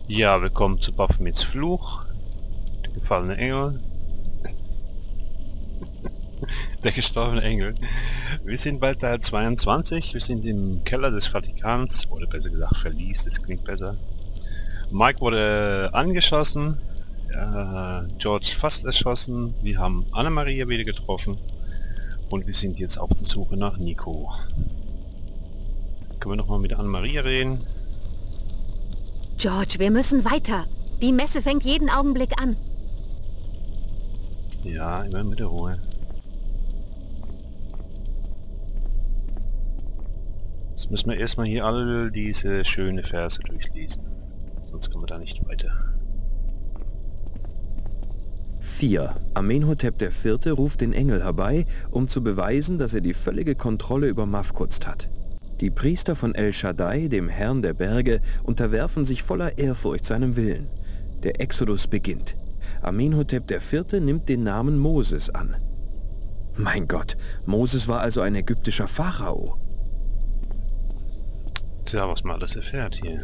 Ja, willkommen zu Baphomets Fluch, der gefallene Engel, der gestorbene Engel. Wir sind bei Teil 22, wir sind im Keller des Vatikans, oder besser gesagt Verlies, das klingt besser. Mike wurde angeschossen, George fast erschossen, wir haben Anna-Maria wieder getroffen und wir sind jetzt auf der Suche nach Nico. Können wir nochmal mit Anna-Maria reden? George, wir müssen weiter. Die Messe fängt jeden Augenblick an. Ja, immer mit der Ruhe. Jetzt müssen wir erstmal hier all diese schöne Verse durchlesen. Sonst kommen wir da nicht weiter. 4. Amenhotep IV. Ruft den Engel herbei, um zu beweisen, dass er die völlige Kontrolle über Mafkutst hat. Die Priester von El Shaddai, dem Herrn der Berge, unterwerfen sich voller Ehrfurcht seinem Willen. Der Exodus beginnt. Amenhotep IV. Nimmt den Namen Moses an. Mein Gott, Moses war also ein ägyptischer Pharao. Tja, was man alles erfährt hier.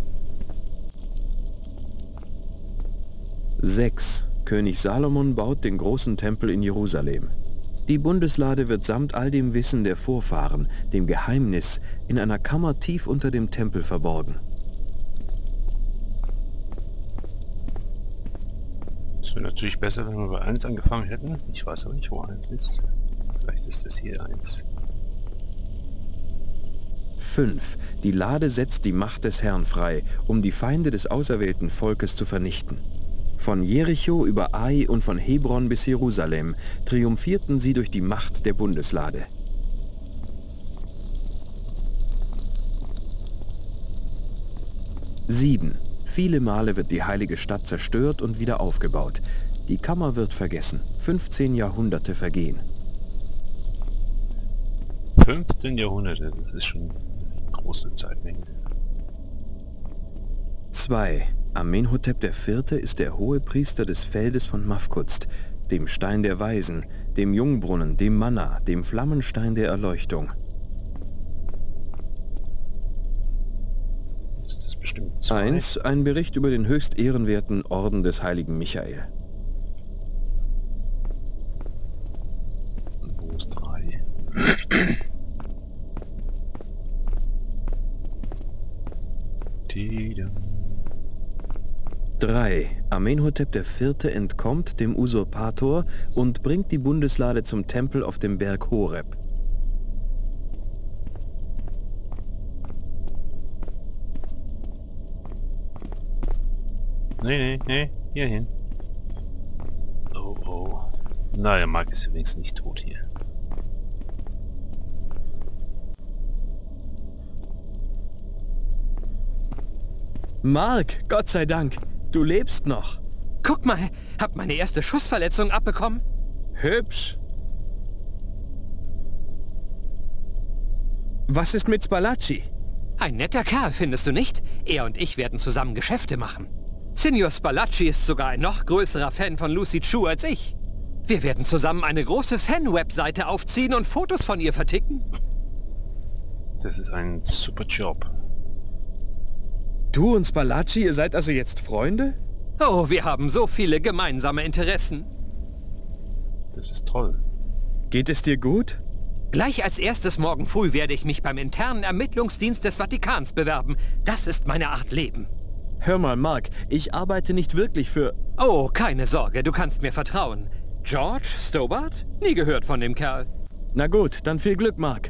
6. König Salomon baut den großen Tempel in Jerusalem. Die Bundeslade wird samt all dem Wissen der Vorfahren, dem Geheimnis, in einer Kammer tief unter dem Tempel verborgen. Es wäre natürlich besser, wenn wir bei 1 angefangen hätten. Ich weiß aber nicht, wo 1 ist. Vielleicht ist das hier 1. 5. Die Lade setzt die Macht des Herrn frei, um die Feinde des auserwählten Volkes zu vernichten. Von Jericho über Ai und von Hebron bis Jerusalem triumphierten sie durch die Macht der Bundeslade. Sieben. Viele Male wird die heilige Stadt zerstört und wieder aufgebaut. Die Kammer wird vergessen. 15 Jahrhunderte vergehen. 15 Jahrhunderte, das ist schon eine große Zeitmenge. 2. Amenhotep IV. Ist der Hohepriester des Feldes von Mafkutst, dem Stein der Weisen, dem Jungbrunnen, dem Manna, dem Flammenstein der Erleuchtung. Ist das bestimmt 2? 1. Ein Bericht über den höchst ehrenwerten Orden des heiligen Michael. Wo ist 3? Tidam. 3. Amenhotep IV. Entkommt dem Usurpator und bringt die Bundeslade zum Tempel auf dem Berg Horeb. Nee, hierhin. Oh. Naja, Mark ist übrigens nicht tot hier. Mark, Gott sei Dank, du lebst noch. Guck mal, hab meine erste Schussverletzung abbekommen. Hübsch. Was ist mit Spalacci? Ein netter Kerl, findest du nicht? Er und ich werden zusammen Geschäfte machen. Signor Spalacci ist sogar ein noch größerer Fan von Lucy Chu als ich. Wir werden zusammen eine große Fan-Webseite aufziehen und Fotos von ihr verticken. Das ist ein super Job. Du und Spalacci, ihr seid also jetzt Freunde? Oh, wir haben so viele gemeinsame Interessen. Das ist toll. Geht es dir gut? Gleich als erstes morgen früh werde ich mich beim internen Ermittlungsdienst des Vatikans bewerben. Das ist meine Art Leben. Hör mal, Mark, ich arbeite nicht wirklich für... Oh, keine Sorge, du kannst mir vertrauen. George Stobart? Nie gehört von dem Kerl. Na gut, dann viel Glück, Mark.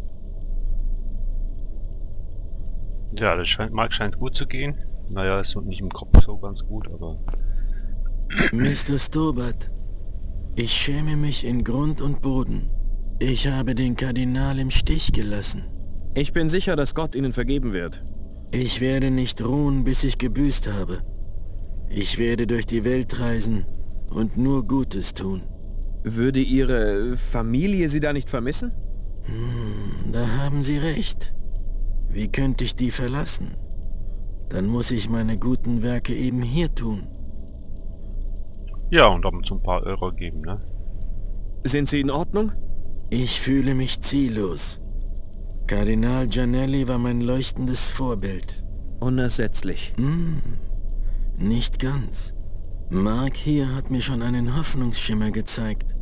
Ja, Mark scheint gut zu gehen. Naja, ist nicht im Kopf so ganz gut, aber... Mr. Stobart, ich schäme mich in Grund und Boden. Ich habe den Kardinal im Stich gelassen. Ich bin sicher, dass Gott Ihnen vergeben wird. Ich werde nicht ruhen, bis ich gebüßt habe. Ich werde durch die Welt reisen und nur Gutes tun. Würde Ihre Familie Sie da nicht vermissen? Da haben Sie recht. Wie könnte ich die verlassen? Dann muss ich meine guten Werke eben hier tun. Ja, und ab und zu ein paar Euro geben, ne? Sind Sie in Ordnung? Ich fühle mich ziellos. Kardinal Giannelli war mein leuchtendes Vorbild. Unersetzlich. Nicht ganz. Mark hier hat mir schon einen Hoffnungsschimmer gezeigt.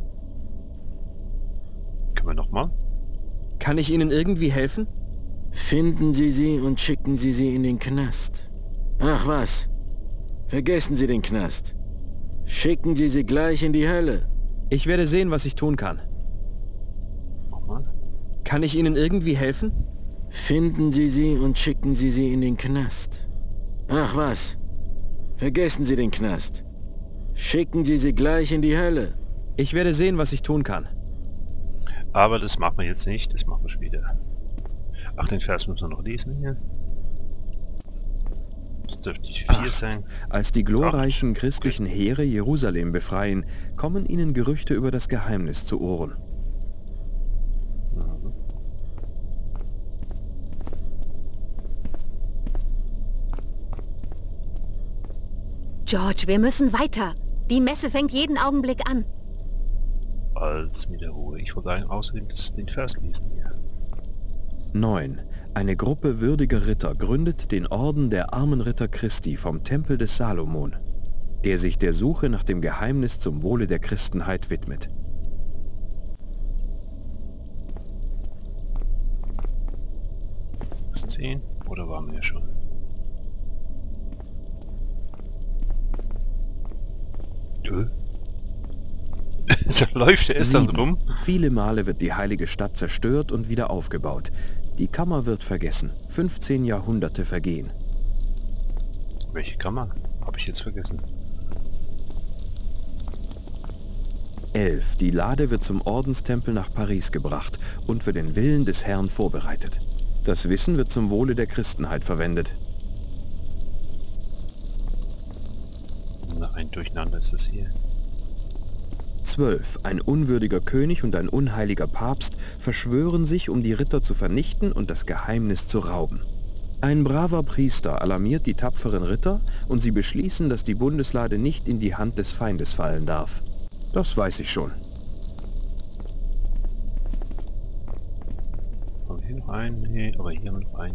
Können wir nochmal? Kann ich Ihnen irgendwie helfen? Finden Sie sie und schicken Sie sie in den Knast. Ach was, vergessen Sie den Knast. Schicken Sie sie gleich in die Hölle. Ich werde sehen, was ich tun kann. Nochmal? Kann ich Ihnen irgendwie helfen? Finden Sie sie und schicken Sie sie in den Knast. Ach was, vergessen Sie den Knast. Schicken Sie sie gleich in die Hölle. Ich werde sehen, was ich tun kann. Aber das machen wir jetzt nicht, das machen wir später. Ach, den Vers müssen wir noch lesen hier. Das dürfte die 4 sein. Als die glorreichen christlichen Heere Jerusalem befreien, kommen ihnen Gerüchte über das Geheimnis zu Ohren. Mhm. George, wir müssen weiter. Die Messe fängt jeden Augenblick an. Als mit der Ruhe. Ich wollte außerdem den Vers lesen hier. 9. Eine Gruppe würdiger Ritter gründet den Orden der armen Ritter Christi vom Tempel des Salomon, der sich der Suche nach dem Geheimnis zum Wohle der Christenheit widmet. Ist das 10? Oder waren wir ja schon? Da läuft er erst dann 7. rum. Viele Male wird die heilige Stadt zerstört und wieder aufgebaut. Die Kammer wird vergessen. 15 Jahrhunderte vergehen. Welche Kammer? Habe ich jetzt vergessen. 11. Die Lade wird zum Ordenstempel nach Paris gebracht und für den Willen des Herrn vorbereitet. Das Wissen wird zum Wohle der Christenheit verwendet. Na, ein Durcheinander ist das hier. 12. Ein unwürdiger König und ein unheiliger Papst verschwören sich, um die Ritter zu vernichten und das Geheimnis zu rauben. Ein braver Priester alarmiert die tapferen Ritter und sie beschließen, dass die Bundeslade nicht in die Hand des Feindes fallen darf. Das weiß ich schon. Haben wir hier noch einen? Nee, aber hier haben wir noch einen.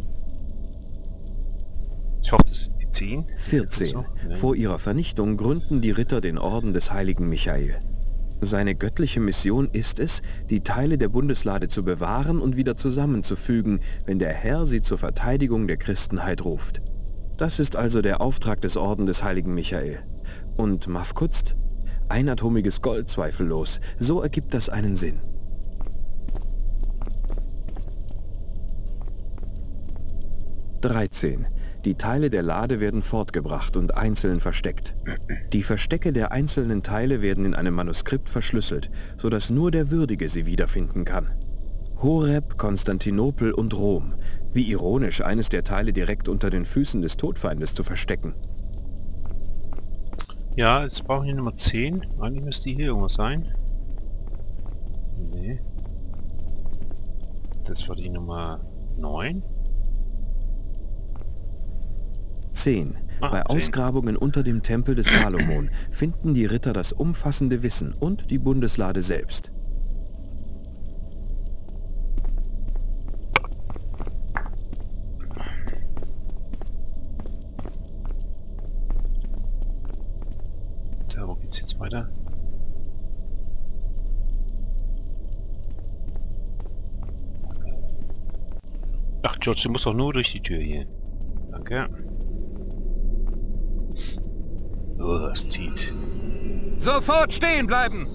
Ich hoffe, das sind die 10. 14. So? Nee. Vor ihrer Vernichtung gründen die Ritter den Orden des heiligen Michael. Seine göttliche Mission ist es, die Teile der Bundeslade zu bewahren und wieder zusammenzufügen, wenn der Herr sie zur Verteidigung der Christenheit ruft. Das ist also der Auftrag des Orden des heiligen Michael. Und Mafkutst? Einatomiges Gold zweifellos. So ergibt das einen Sinn. 13. Die Teile der Lade werden fortgebracht und einzeln versteckt. Die Verstecke der einzelnen Teile werden in einem Manuskript verschlüsselt, sodass nur der Würdige sie wiederfinden kann. Horeb, Konstantinopel und Rom. Wie ironisch, eines der Teile direkt unter den Füßen des Todfeindes zu verstecken. Ja, jetzt brauchen wir Nummer 10. Eigentlich müsste die hier irgendwas sein. Nee. Das war die Nummer 9. 10. Bei 10. Ausgrabungen unter dem Tempel des Salomon finden die Ritter das umfassende Wissen und die Bundeslade selbst. Da, wo geht's jetzt weiter? Ach, George, du musst doch nur durch die Tür hier. Danke. Oh, das zieht. Sofort stehen bleiben!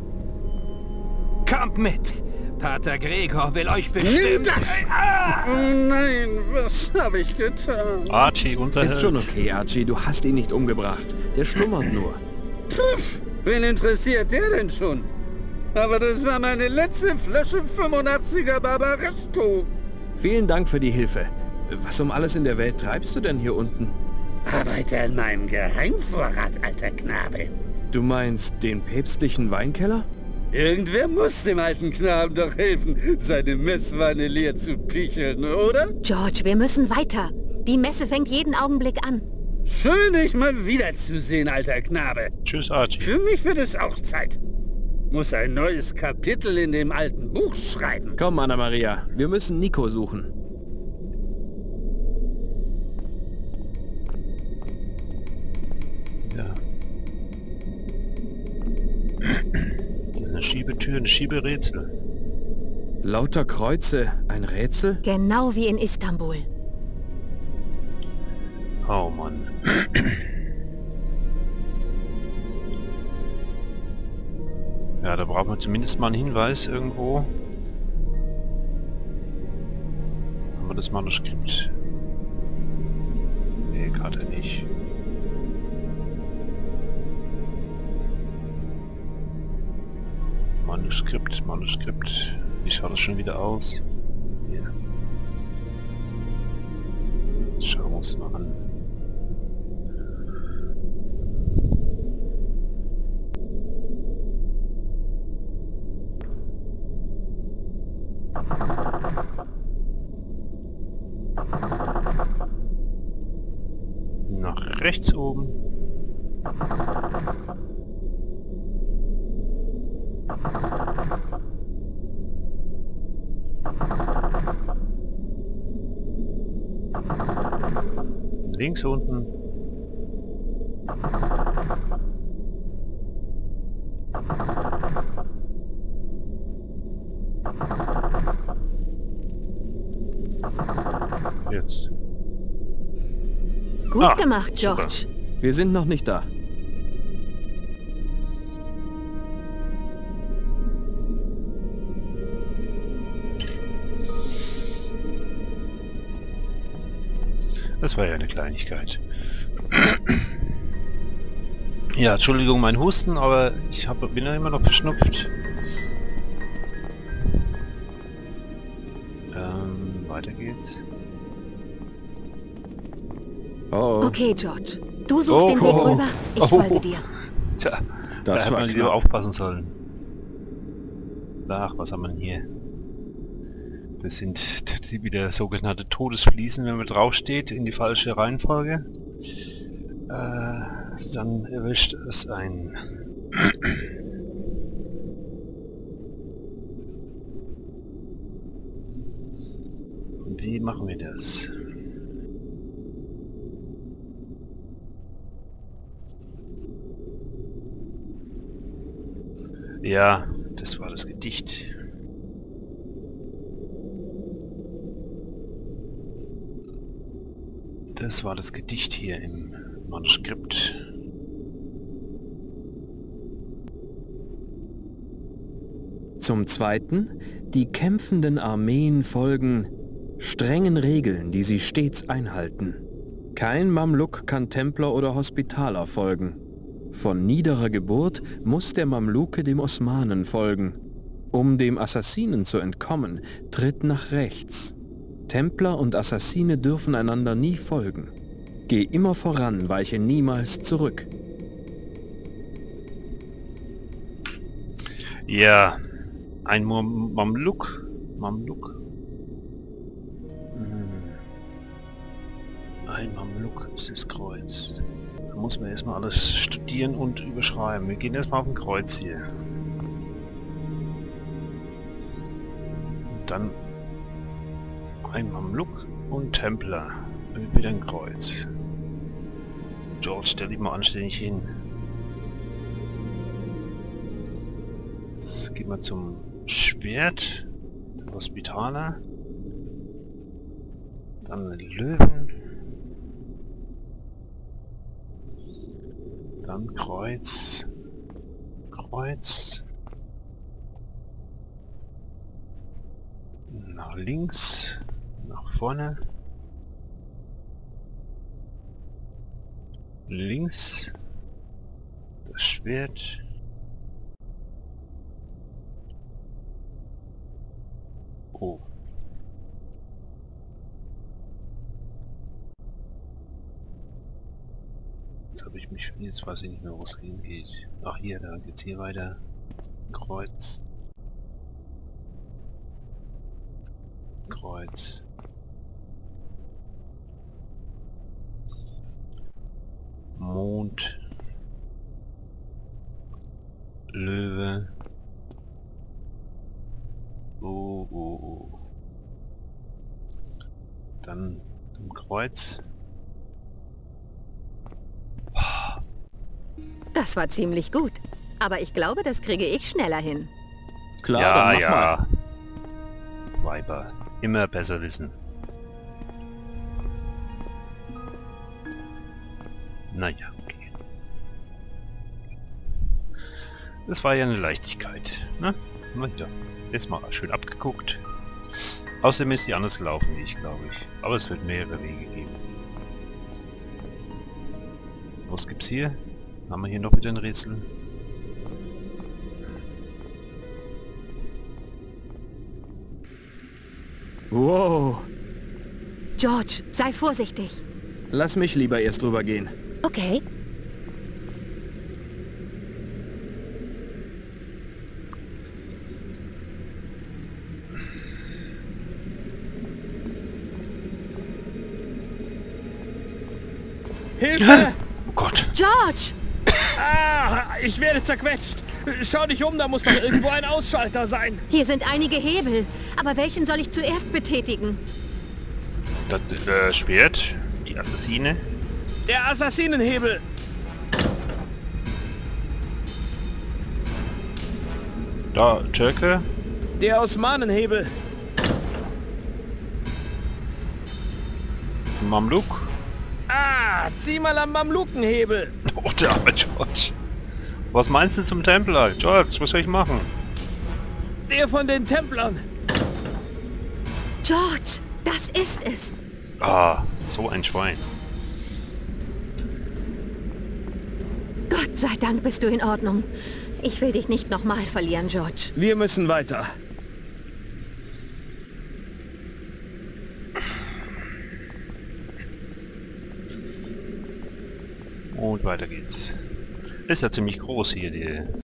Kommt mit! Pater Gregor will euch bestimmt... Oh nein, was habe ich getan? Archie, unser Ist schon Held. okay, Archie, du hast ihn nicht umgebracht. Der schlummert nur. Pff, wen interessiert der denn schon? Aber das war meine letzte Flasche 85er Barbaresco. Vielen Dank für die Hilfe. Was um alles in der Welt treibst du denn hier unten? Arbeite an meinem Geheimvorrat, alter Knabe. Du meinst den päpstlichen Weinkeller? Irgendwer muss dem alten Knaben doch helfen, seine Messwanne leer zu picheln, oder? George, wir müssen weiter. Die Messe fängt jeden Augenblick an. Schön, dich mal wiederzusehen, alter Knabe. Tschüss, Archie. Für mich wird es auch Zeit. Muss ein neues Kapitel in dem alten Buch schreiben. Komm, Anna-Maria, wir müssen Nico suchen. Ja. Das ist eine Schiebetür, ein Schieberätsel. Lauter Kreuze, ein Rätsel? Genau wie in Istanbul. Oh Mann. Ja, da brauchen wir zumindest mal einen Hinweis irgendwo. Haben wir das Manuskript? Nee, gerade nicht. Manuskript. Wie schaut das schon wieder aus? Hier. Jetzt schauen wir uns mal an. Nach rechts oben. Links unten. Jetzt. Gut gemacht, George. Wir sind noch nicht da. Das war ja eine Kleinigkeit. Ja, Entschuldigung, mein Husten, aber ich bin ja immer noch verschnupft. Weiter geht's. Oh, Okay, George. Du suchst den Weg rüber, ich folge dir. Tja, Das da hätte war man lieber knapp. aufpassen sollen. Ach, was haben wir denn hier? Das sind wieder sogenannte Todesfliesen, wenn man draufsteht, in die falsche Reihenfolge. Dann erwischt es einen. Und wie machen wir das? Ja, das war das Gedicht. Das war das Gedicht hier im Manuskript. Zum Zweiten, die kämpfenden Armeen folgen strengen Regeln, die sie stets einhalten. Kein Mamluk kann Templer oder Hospitaler folgen. Von niederer Geburt muss der Mamluke dem Osmanen folgen. Um dem Assassinen zu entkommen, tritt nach rechts. Templer und Assassine dürfen einander nie folgen. Geh immer voran, weiche niemals zurück. Ja, ein Mamluk. Ein Mamluk ist das Kreuz. Da muss man erstmal alles studieren und überschreiben. Wir gehen erstmal auf ein Kreuz hier. Und dann ein Mamluk und Templer. Und wieder ein Kreuz. George, stell dich mal anständig hin. Jetzt gehen wir zum Schwert. Hospitaler. Dann Löwen. Dann Kreuz. Nach links. Nach vorne. Links. Das Schwert. Oh. Jetzt weiß ich nicht mehr, wo es hingeht. Ach hier, da geht's hier weiter. Kreuz. Mond. Löwe. Oh. Dann zum Kreuz. Das war ziemlich gut. Aber ich glaube, das kriege ich schneller hin. Klar, Ja, dann mach mal. ja. Weiber. Immer besser wissen. Naja, okay. Das war ja eine Leichtigkeit, ne? Na ja, ist mal schön abgeguckt. Außerdem ist die anders gelaufen wie ich, glaube ich. Aber es wird mehrere Wege geben. Was gibt's hier? Haben wir hier noch wieder ein Rätsel? Wow. George, sei vorsichtig. Lass mich lieber erst drüber gehen. Okay. Hilfe! Oh Gott. George! Ah, ich werde zerquetscht. Schau dich um, da muss doch irgendwo ein Ausschalter sein. Hier sind einige Hebel. Aber welchen soll ich zuerst betätigen? Das Schwert. Die Assassine. Der Assassinenhebel. Da, Türke. Der Osmanenhebel. Mamluk. Ah, zieh mal am Mamlukenhebel. Oh, der arme George. Was meinst du zum Templer? George, was soll ich machen? Der von den Templern. George, das ist es. Ah, so ein Schwein. Gott sei Dank bist du in Ordnung. Ich will dich nicht nochmal verlieren, George. Wir müssen weiter. Und weiter geht's. Ist ja ziemlich groß hier, die